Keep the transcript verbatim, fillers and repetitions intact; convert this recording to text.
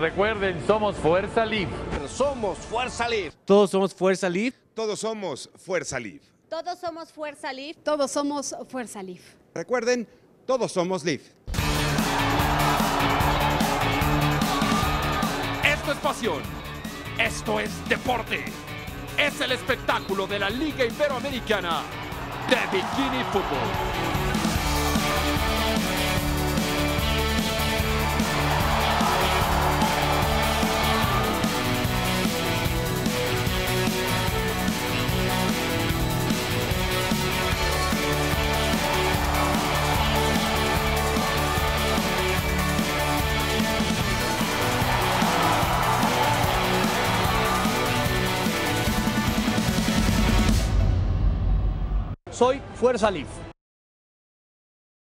recuerden, somos Fuerza Live. Somos Fuerza Live. Todos somos Fuerza Live. Todos somos Fuerza Live. Todos somos Fuerza Live. Todos somos Fuerza Live. Recuerden, todos somos Live. Esto es pasión. Esto es deporte. Es el espectáculo de la Liga Iberoamericana de Bikini Fútbol. Soy Fuerza Live.